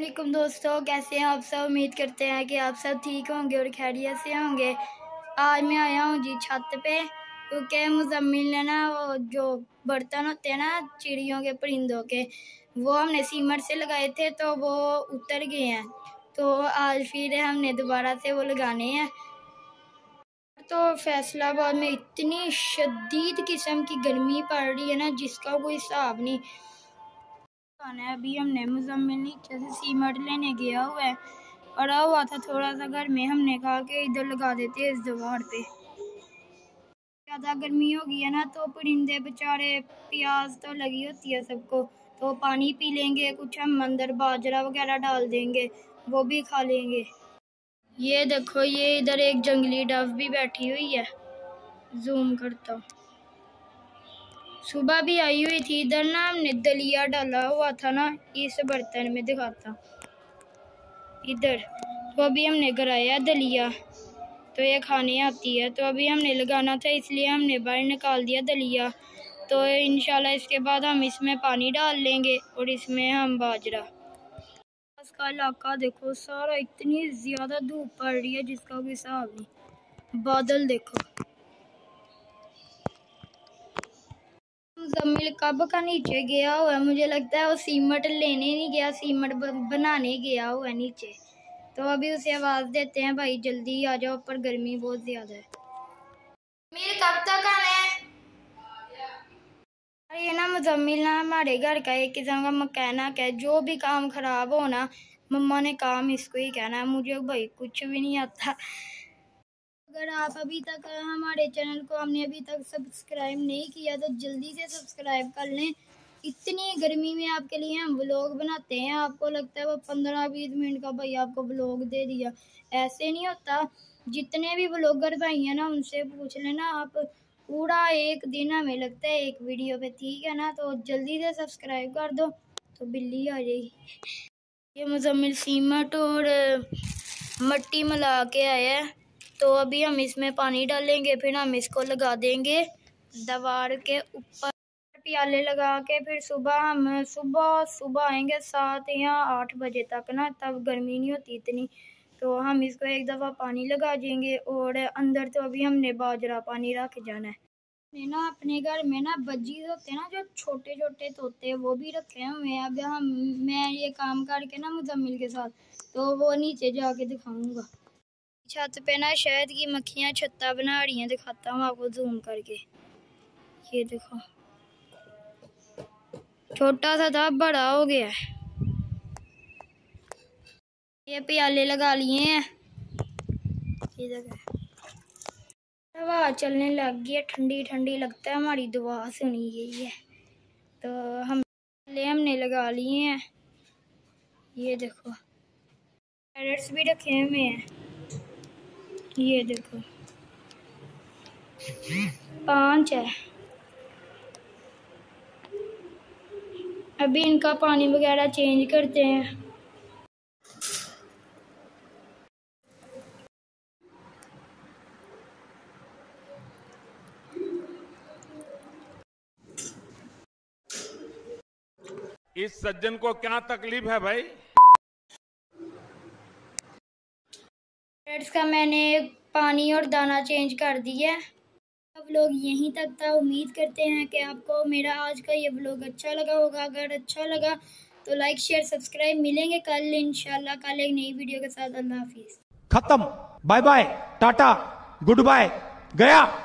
वालेकुम दोस्तों, कैसे हैं आप सब। उम्मीद करते हैं कि आप सब ठीक होंगे और खैरियत से होंगे। आज मैं आया हूँ जी छत पे, क्योंकि मुज़म्मिल ने ना वो जो बर्तन होते हैं ना चिड़ियों के परिंदों के, वो हमने सीमेंट से लगाए थे तो वो उतर गए हैं। तो आज फिर हमने दोबारा से वो लगाने हैं। तो फैसलाबाद में इतनी शदीद किस्म की गर्मी पड़ रही है ना, जिसका कोई हिसाब नहीं। अभी हमने मुज़म्मिल नीचे से सीमेंट लेने गया हुआ है, पड़ा हुआ था थोड़ा सा घर में। हमने कहा कि इधर लगा देते हैं इस दीवार पे। ज़्यादा गर्मी हो गई है ना, तो परिंदे बेचारे, प्यास तो लगी होती है सबको, तो पानी पी लेंगे, कुछ हम अंदर बाजरा वगैरह डाल देंगे, वो भी खा लेंगे। ये देखो, ये इधर एक जंगली डव भी बैठी हुई है। जूम करता हूँ। सुबह भी आई हुई थी इधर ना, हमने दलिया डाला हुआ था ना इस बर्तन में, दिखाता इधर। तो अभी हमने गिराया दलिया, तो ये खाने आती है। तो अभी हमने लगाना था, इसलिए हमने बाहर निकाल दिया दलिया। तो इंशाल्लाह इसके बाद हम इसमें पानी डाल लेंगे और इसमें हम बाजरा। इसका इलाका देखो सारा, इतनी ज़्यादा धूप पड़ रही है जिसका कोई हिसाब नहीं। बादल देखो। मुज़म्मिल कब का नीचे गया हुआ है, मुझे लगता है वो सीमेंट लेने नहीं गया, सीमेंट बनाने गया हुआ है नीचे। तो अभी उसे आवाज़ देते हैं, भाई जल्दी आ जाओ, ऊपर गर्मी बहुत ज़्यादा है। मुज़म्मिल कब तक आना है? अरे ये ना मुज़म्मिल ना हमारे घर का एक किस्म का मैकेनिक है। जो भी काम ख़राब हो ना, मम्मा ने काम इसको ही कहना है। मुझे भाई कुछ भी नहीं आता। अगर आप अभी तक हमारे चैनल को हमने अभी तक सब्सक्राइब नहीं किया तो जल्दी से सब्सक्राइब कर लें। इतनी गर्मी में आपके लिए हम व्लॉग बनाते हैं, आपको लगता है वो 15-20 मिनट का भाई आपको व्लॉग दे दिया। ऐसे नहीं होता। जितने भी व्लॉगर भाई हैं ना, उनसे पूछ लेना आप, पूरा एक दिन हमें लगता है एक वीडियो पे, ठीक है ना। तो जल्दी से सब्सक्राइब कर दो तो बिल्ली आ जाएगी। ये मुज़म्मिल सीमेंट और मट्टी मिला के आया है, तो अभी हम इसमें पानी डालेंगे, फिर हम इसको लगा देंगे दीवार के ऊपर प्याले लगा के। फिर सुबह आएंगे 7 या 8 बजे तक ना, तब गर्मी नहीं होती इतनी। तो हम इसको एक दफ़ा पानी लगा देंगे और अंदर तो अभी हमने बाजरा पानी रख जाना है। ना अपने घर में ना बज्जीज होते हैं ना, जो छोटे छोटे तोते, वो भी रखे हुए हैं। अब मैं ये काम करके ना मुज़म्मिल के साथ, तो वो नीचे जाके दिखाऊंगा। छत पे ना शहद की मक्खियाँ छत्ता बना रही हैं, दिखाता हूँ आपको जूम करके। ये देखो, छोटा सा था, बड़ा हो गया है। ये प्याले लगा लिए हैं, ये देखो हवा चलने लग गई है, ठंडी ठंडी लगता है। हमारी दुआ सुनी गई है, तो हमने लगा लिए हैं। ये देखो कैरेट्स भी रखे हुए हैं, ये देखो 5 है। अभी इनका पानी वगैरह चेंज करते हैं। इस सज्जन को क्या तकलीफ है भाई? कैरेट्स का मैंने पानी और दाना चेंज कर दिया। अब लोग यहीं तक था। उम्मीद करते हैं कि आपको मेरा आज का ये व्लॉग अच्छा लगा होगा। अगर अच्छा लगा तो लाइक शेयर सब्सक्राइब। मिलेंगे कल इंशाल्लाह, कल एक नई वीडियो के साथ। अल्लाह हाफिज़। खत्म, bye bye, tata, good bye, गया।